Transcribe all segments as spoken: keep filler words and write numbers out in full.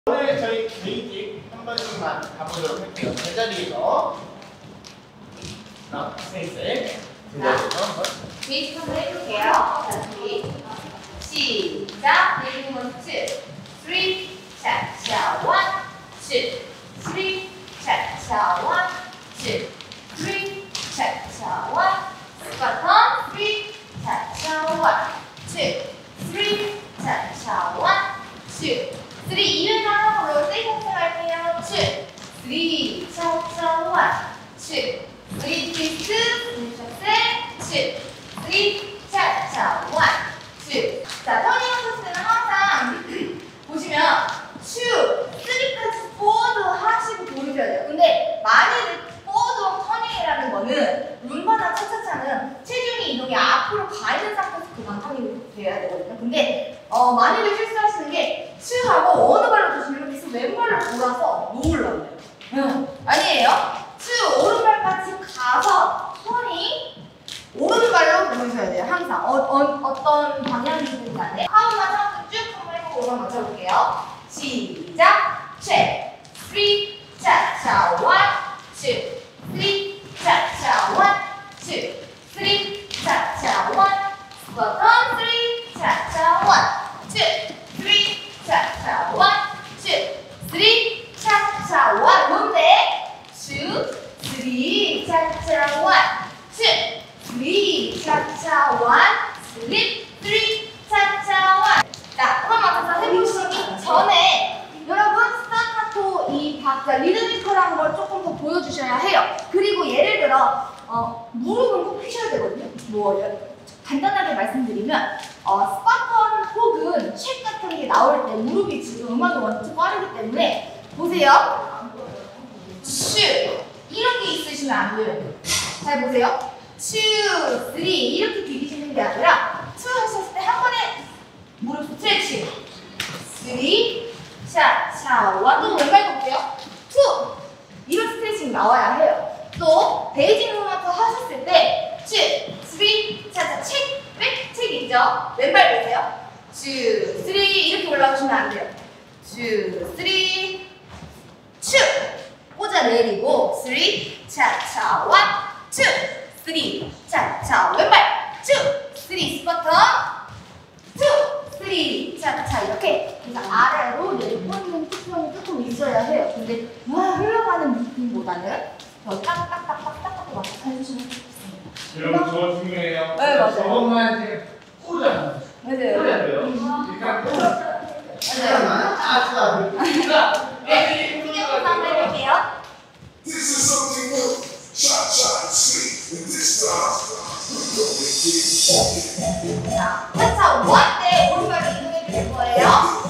오늘 저희 베이직 한 번씩만 가보도록 할게요. 제자리에서 자, 스페이스 제자리에서 한번 베이직 한번 해볼게요. 자, 준비 시작. 베이직 원, 투, 쓰리, 차차, 원, 투, 쓰리, 차차, 원, 투, 쓰리, 차차, 원, 스쿼트, 쓰리, 차차, 원, 투, 쓰리, 차차, 원, 투, 쓰리, 이를 하고 로테이션 할게요. 투, 쓰리, 차차, 원, 투, 쓰리, 트위스트, 투, 쓰리, 차차, 원, 투. 자, 터닝 코스는 항상 보시면 투, 쓰리까지 포워드 하시고 돌리셔야 돼요. 근데 만일 포워드 터닝이라는 거는 룸바나 차차차는 체중이 이동이 앞으로 가 있는 상태에서 그만 터닝이 돼야 되거든요. 근데 어, 만일에 실수하시는 게 투하고 어느 발로 도시면 계속 왼발로 돌아서 놓으려고 해요. 응. 아니에요. 투, 오른발까지 가서 터닝 오른발로 돌리셔야 돼요. 항상 어, 어, 어떤 방향이든 간에 하우만 하우만 쭉 한번 해보고 오늘 맞춰볼게요. 시작! 체! 쓰리, 차차, 원, 투, 쓰리, 차차, 원, 투, 쓰리, 차차, 원, 스쿼트, 쓰리, 차차, 원, 투, 쓰리, 차차, 원, 투, 쓰리, 차차, 원, 뭔데? 투, 쓰리, 차차, 원, 투, 쓰리, 차차, 원, 슬립, 쓰리, 차차, 원. 자, 그럼 맞춰서 해보시기 전에 여러분 스타카토 이 박자 리드미컬한 걸 조금 더 보여주셔야 해요. 그리고 예를 들어 어, 무릎은 꼭 펴셔야 되거든요. 뭐 간단하게 말씀드리면 어, 스파턴 혹은 책 같은 게 나올 때 무릎이 지금 음악이 완전 빠르기 때문에 보세요. 슈 이런 게 있으시면 안 돼요. 잘 보세요. 투, 쓰리 이렇게 비비시는 게 아니라 투 하셨을 때 한 번에 무릎 스트레칭 쓰리, 차, 차, 원. 또 왼발 볼게요. 투 이런 스트레칭 나와야 해요. 또 베이징 루마트 하셨을 때 투, 쓰리, 차, 차, 책, 백, 책 있죠? 왼발 보세요. 투, 쓰리 이렇게 올라오시면 안 돼요. 투, 쓰리, 투 꽂아 내리고 쓰리, 차, 차, 원, 투 쓰리, 차차, 왼발, 투, 쓰리, 스쿼트, 투, 쓰리, 차차 이렇게 그래서 아래로 내리는 투표이 조금 있어야 해요. 근데 와 흘러가는 느낌보다는 더 딱딱딱딱딱딱 맞춰 해주시면 좋겠습니다. 여러분 저거 중요해요. 네, 맞아요. 저것만 이제 꽂아 맞아요. 꽂아야 돼요. 일단 꽂아 맞아요. 아싸 자, 네, 신경 한번 해볼게요. This is something new. Shot, shot, sleep. And this time, 자, 차차 원 때 오른발로 이동해 주실 거예요.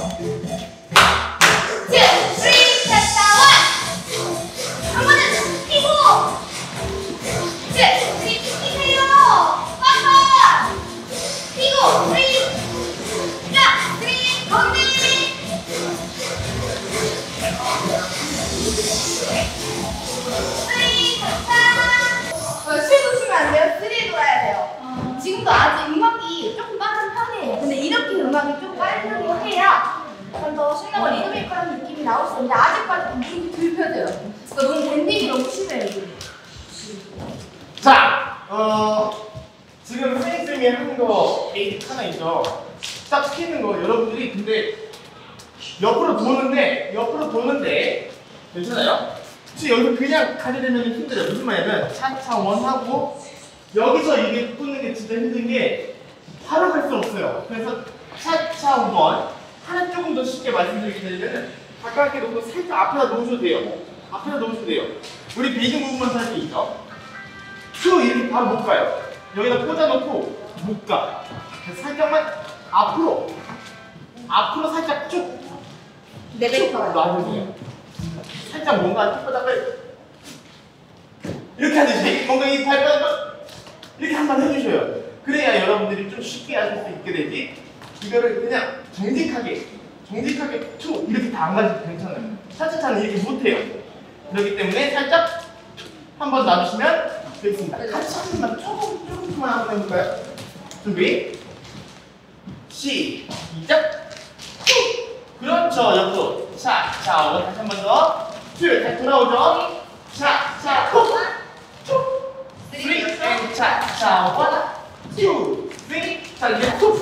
투, 쓰리, 차차 원. 한 번은 피고. 투, 쓰리, 피세요. 빵빵. 피고, 쓰리. 자, 쓰리, 건디. 쓰리, 차차. 어, 쉴 놓으시면 안 돼요. 쓰리에 돌아야 돼요. 지금도 아직 음악이 조금 빠른 편이에요. 근데 이렇게 음악이 좀 빠르게 해야 좀 더 신나고 리드미컬한 느낌이 나올 수 있는데 아직까지 무릎이 들펴져요. 그러니까 너무 밴딩이 너무 심해요. 지금. 자, 어 지금 선생님이 하는 거 베이직 하나 있죠. 딱 피는 거 여러분들이 근데 옆으로 도는데 옆으로 도는데 괜찮아요? 혹시 여기서 그냥 가게 되면 힘들어요. 무슨 말이냐면 차차 원 하고 여기서 이게 꽂는 게 진짜 힘든 게 바로 갈 수 없어요. 그래서 차차 원 하나 조금 더 쉽게 말씀드리면 가깝게 놓고 살짝 앞에다 놓으셔도 돼요. 앞에다 놓으셔도 돼요. 우리 베이징 무브먼트 할 때 있죠? 투 이렇게 바로 못 가요. 여기다 꽂아놓고 못 가. 그래서 살짝만 앞으로 앞으로 살짝 쭉 레벨 놔주세요. 살짝 뭔가 뒷바닥을 이렇게 하듯이 뭔가 이 발바닥을 이렇게 한번 해주셔요. 그래야 여러분들이 좀 쉽게 하실 수 있게 되지. 이거를 그냥 정직하게 정직하게 투 이렇게 다 안 가셔도 괜찮아요. 차차차는 이렇게 못해요. 그렇기 때문에 살짝 한번 놔주시면 되겠습니다. 같이 한 번만 조금 조금만 한번 해볼까요? 준비 시작. 그렇죠. 옆으로 차, 차, 원. 다시 한 번 더. two, 다시 돌아오죠. 차, 차, 톡. 툭. three, and 차, 차, one, two, three. 자, 이제 툭.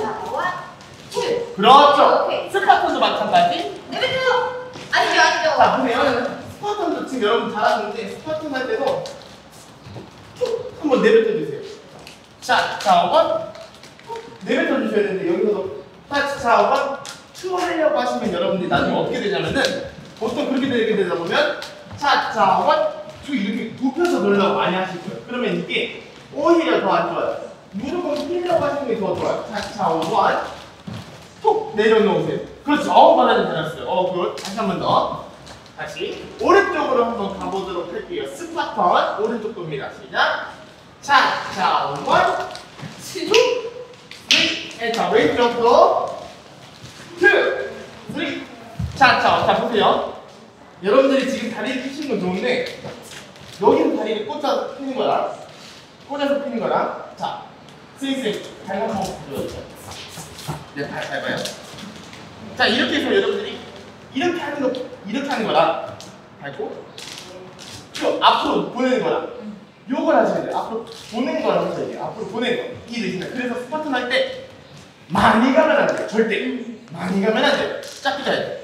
그렇죠. 오케이. 스파턴도 마찬가지. 내뱉어요. 아니죠, 아니죠. 자, 보세요. 스파턴도 지금 여러분 잘하는데 스파턴 할 때도 툭 한번 내뱉어 주세요. 자, 자, 원. 내뱉어 주셔야 되는데 여기서도 자, 자, 원, 투 하려고 하시면 여러분들이 나중에 어떻게 되냐면은 보통 그렇게 되게 되다 보면 자, 자, 원, 투 이렇게 굽혀서 놀려고 많이 하실 거예요. 그러면 이게 오히려 더 안 좋아요. 무조건 피려고 하시는 게 더 좋아요. 자, 자, 원, 톡 내려놓으세요. 그렇죠. 어, 말하지 잘했어요. 어, 굿. 다시 한 번 더. 다시 오른쪽으로 한번 가보도록 할게요. 스파턴 오른쪽 겁니다. 시작. 자, 자, 원, 투, 쓰리. 자, 왼쪽도 투, 쓰리. 자, 자, 자, 보세요. 여러분들이 지금 다리를 피시는 건 좋은데 여기는 다리를 꽂아서 피는 거랑 꽂아서 피는 거랑 자, 스윙스윙 발 한번 보여주세요. 네, 발 밟아요. 자, 이렇게 해서 여러분들이 이렇게 하는 거, 이렇게 하는 거랑 밟고 또 앞으로 보내는 거랑 요걸 하셔야 돼요. 앞으로 보내는 거랑 하셔야 돼요. 앞으로 보내는 거. 이 대신에 그래서 스파턴 할 때 많이 가면 안 돼요. 절대 많이 가면 안 돼요. 쫙 펴줘야 돼요.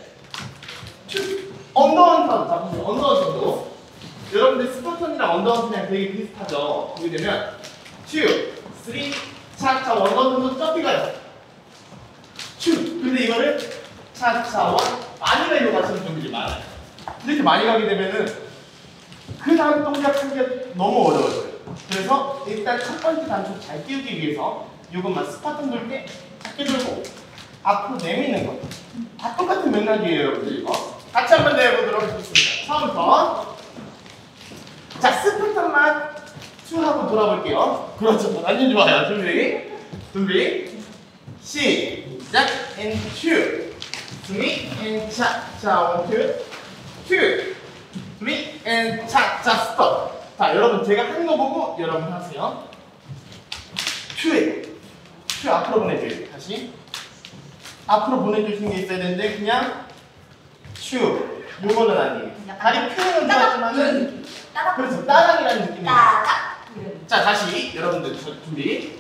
언더헌터, 자 보세요. 언더헌터도 여러분들 스파턴이랑 언더헌터랑 되게 비슷하죠. 보게 되면 two, three, 차차 언더헌터도 쫙 펴가요. two. 근데 이거를 차차와 많이 가려고 하시는 분들이 많아요. 이렇게 많이 가게 되면은 그 다음 동작 하기가 너무 어려워져요. 그래서 일단 첫 번째 단축 잘 띄우기 위해서 이것만 스파턴 돌 때 작게 돌고 앞으로 내미는 거. 다 똑같은 맥락이에요, 여러분들 이거. 같이 한번 내보도록 하겠습니다. 처음부터. 자, 스파턴만 쭉 하고 돌아볼게요. 그렇죠. 완전 좋아요. 준비. 준비. 시작. and two. three and 차. 자, one, two. two. three and 차. 자, 스톱. 자, 여러분 제가 하는 거 보고 여러분 하세요. two에 two 앞으로 보내줘요. 다시. 앞으로 보내주시는 게 있어야 되는데 그냥 two. 요거는 아니에요. 다리 표현은 좋았지만은 따닥. 그렇죠. 따닥이라는 느낌이에요. 따닥. 자, 다시 여러분들 저 준비.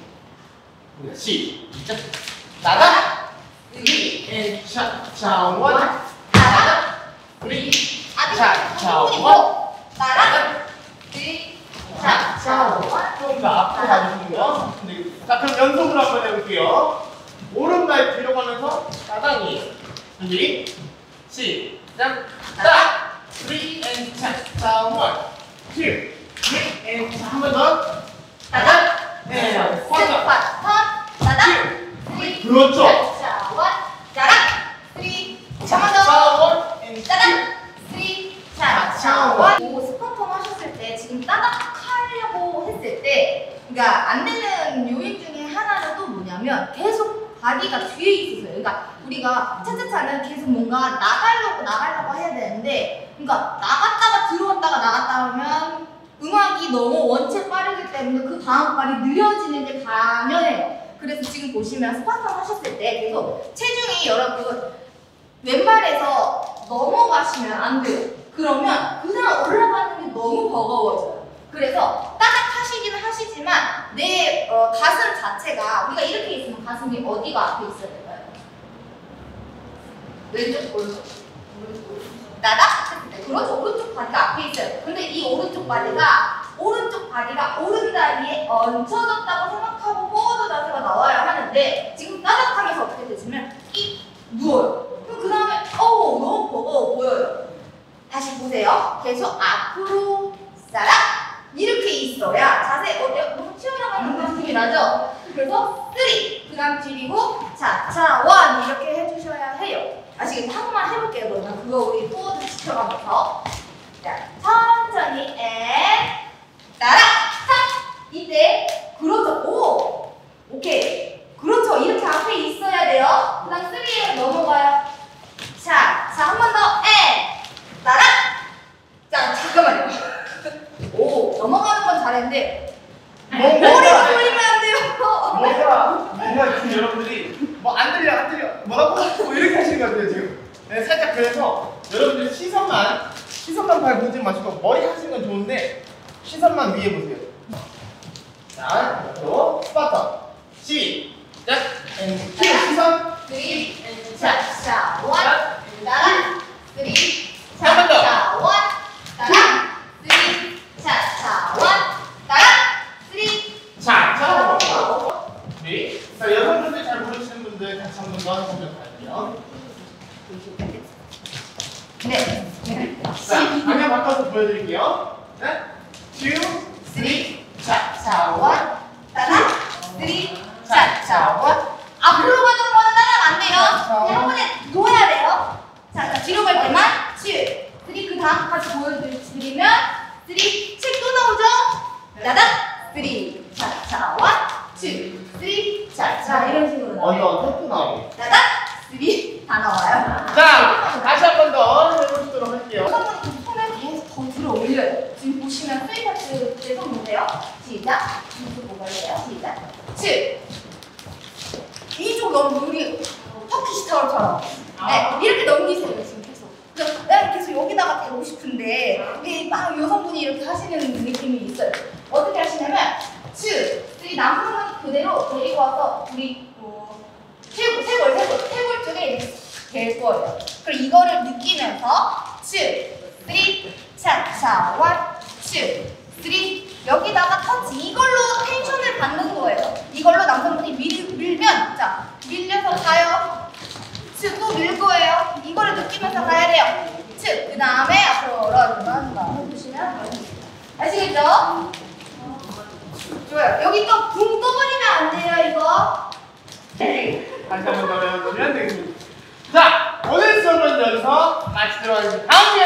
시작. 따닥. three and 차. 자, one. 따닥. three. 아직 차. 자, 부분이 one. 뭐? 따닥. three. 차. 자, one. 좀 더 앞으로 가주시고요. 근데 자, 그럼 연속으로 한번 해볼게요. 오른발 뒤로 가면서 따닥이. 준비. 시작. 따닥. three and 차. 자, one. two. three and 차. 한 번 더. 따닥. 네. 스파턴. 따닥. three. 그렇죠. 자, one. 따닥. three. 한번 더. 자, one and 따닥. two. three. 자, 자, one. 오, 스파턴 하셨을 때 지금 따닥 하려고 했을 때 그러니까 안 되는 요인 중에 하나는 또 뭐냐면 계속 바디가 뒤에 있어서요. 그러니까 우리가 차차차는 계속 뭔가 나가려고 나가려고 해야 되는데 그러니까 나갔다가 들어왔다가 나갔다 하면 음악이 너무 원체 빠르기 때문에 그 다음 발이 느려지는 게 당연해요. 그래서 지금 보시면 스파턴 하셨을 때 계속 체중이 여러분 왼발에서 넘어가시면 안 돼요. 그러면 그냥 올라가는 게 너무 버거워져요. 그래서 따닥 하시긴 하시지만 내 어, 가슴 자체가 우리가 이렇게 있으면 가슴이 어디가 앞에 있어야 될까요? 왼쪽, 오른쪽, 오른쪽, 따닥 했을 때 그렇죠. 오른쪽 바디가 앞에 있어요. 근데 이 오른쪽 바디가 오른쪽 바디가 오른다리에 얹혀졌다고 생각하고 포워드 자세가 나와야 하는데 지금 따닥 하면서 어떻게 되시면 이 누워요. 그럼 그 다음에 어우 너무 버거워 보여요. 다시 보세요. 계속 앞으로 싸락 이렇게 있어야 자세 어때요? 너무 튀어나가는 느낌이 나죠? 그래서 쓰리 그 다음 줄이고 차차 원 이렇게 해주셔야 해요. 아시겠죠? 한 번만 해볼게요. 그러면 그거 우리 포워드 지켜가면서 자 천천히 앤 따라 탁 이때 그렇죠. 오 오케이 그렇죠. 이렇게 앞에 있어야 돼요. 그 다음 쓰리에 넘어가요. 자, 자 한 번 더 앤 따라 자 잠깐만요. 오 넘어가는 건 잘했는데 머리가 돌리면 안 돼요. 뭔가 뭔가 지금 여러분들이 뭐 안 들려 안 들려 뭐라고 뭐 이렇게 하시는 것 같아요 지금. 네, 살짝 그래서 여러분들 시선만 시선만 발 보지 마시고 머리 하시는 건 좋은데 시선만 위에 보세요. 자, 또 스파터 시작. 앤 시선. 쓰리, 차, 원, 따라, 쓰리, 한번 더. 차, 원, 따라, 쓰리, 차, 원, 따라, 쓰리. 자, 자, 네. 자, 여성분들 잘 모르시는 분들 같이 한 번 더 해보면 갈게요. 네. 자, 방향 바꿔서 보여드릴게요. 네, two, 쓰리, 차, 원, 따라, 쓰리, 차, 원. 앞으로 가는 거는 따라가 안 돼요. 그냥 한 번에 놓아야 돼요. 자, 자 뒤로 갈 때만 칠, 쓰리 그 다음 같이 보여드리면 쓰리, 칠 또 나오죠? 따닥, 쓰리, 차, 원, 투, 쓰리, 차, 이런 식으로 나와요. 언더 토프 나오고. 따닥, 쓰리 다 나와요. 자, 다시 한 번 더 해보도록 할게요. 여성분이 손을 계속 더 들어 올려요. 지금 보시면 스윗 파트 내손 보세요. 시작. 이쪽 보고 할래요. 시작. 칠. 이쪽 너무 우리 터키시 타월처럼. 네, 이렇게 넘기세요. 지금 계속. 그래서 내가 계속 여기다가 대고 싶은데 이게 막 여성분이 이렇게 하시는 느낌이 있어요. 어떻게 하시냐면 칠. 쓰리 남성분이 그대로 데리고 와서 우리 어, 쇄골, 쇄골, 쇄골, 쇄골 쪽에 이렇게 될 거예요. 그리고 이거를 느끼면서 칠, 쓰리, 차, 원, 칠, 쓰리 여기다가 터치 이걸로 텐션을 받는 거예요. 이걸로 남성분이 밀, 밀면 자 밀려서 가요. 칠, 또 밀 거예요. 이거를 느끼면서 가야 돼요. 칠, 그 다음에 앞으로 런런런 해주시면 아시겠죠? 좋아요. 여기 또 붕 떠버리면 안 돼요 이거. 다시 한 번 더 배워보면 되겠습니다. 자, 오늘 수업은 여기서 마치도록 하겠습니다. 다음 시간에